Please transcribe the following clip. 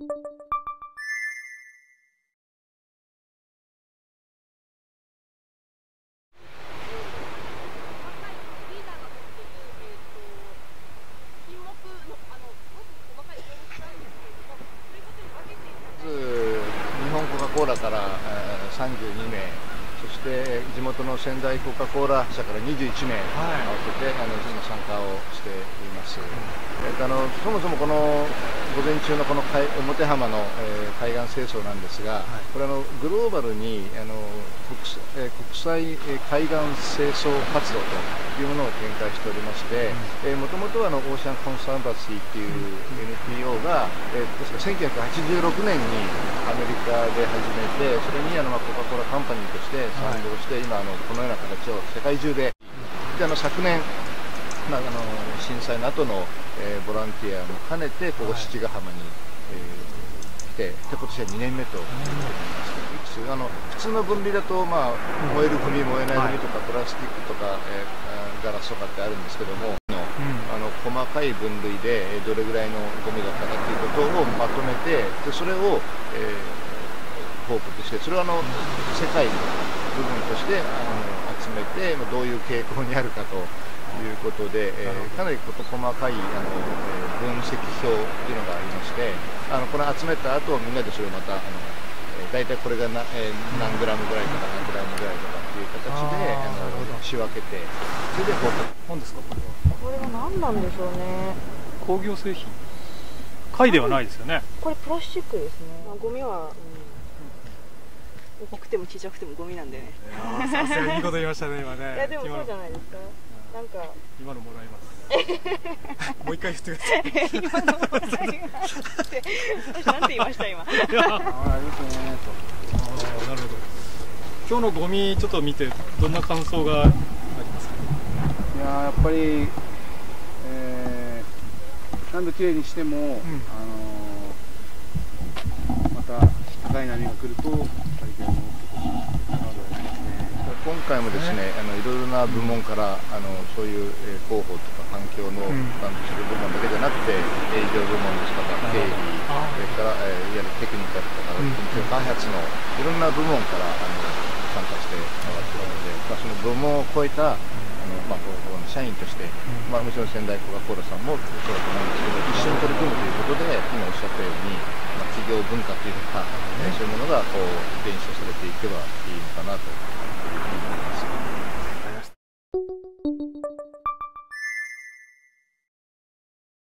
日本コカ・コーラから32名、そして地元の仙台コカ・コーラ社から21名合わせて今参加をしています。そもそもこの午前中のこの表浜の海岸清掃なんですが、これグローバルに国際海岸清掃活動というものを展開しておりまして、もともとはオーシャンコンサーバシーっていう NPO が、確か1986年にアメリカで始めて、それにコカ・コーラカンパニーとして賛同して、今このような形を世界中で、昨年震災の後のボランティアも兼ねてここ七ヶ浜に来て、今年は2年目となります。普通の分離だと、燃えるゴミ、燃えないゴミとかプラスチックとか、ガラスとかってあるんですけども、細かい分類でどれぐらいのゴミだったかということをまとめて、それを報告して、それを世界の部分として集めて、どういう傾向にあるかということで、かなり細かい分析表というのがありまして、これ集めた後みんなでそれをまた大体これが何グラムぐらいとか何グラムぐらいとかっていう形で仕分けて、それで報告。 何ですかこれは何なんでしょうね。 工業製品、貝ではないですよね。 これプラスチックですね。 ゴミは、大きくても小さくてもゴミなんでね。 さすがにいいこと言いましたね、今ね。 いやでもそうじゃないですか。なんか今のもらいます。もう一回言ってください。 今のもらいますって私なんて言いました今。 ありますねと。なるほど。今日のゴミちょっと見てどんな感想がありますか。 いややっぱり、何度きれいにしても、また高い波が来ると大変大きくなると思いますね。 今回もですね、いろいろな部門からそういう広報とか環境の担当する部門だけじゃなくて、営業部門ですとか経理、それからいわゆるテクニカルとか研究開発のいろんな部門から参加してもらっているので、その部門を超えた社員として、もちろん仙台コカ・コーラさんもそうだと思うんですけど、一緒に取り組むということで、今おっしゃったように、企業文化というか、そういうものが伝承されていけばいいのかなと。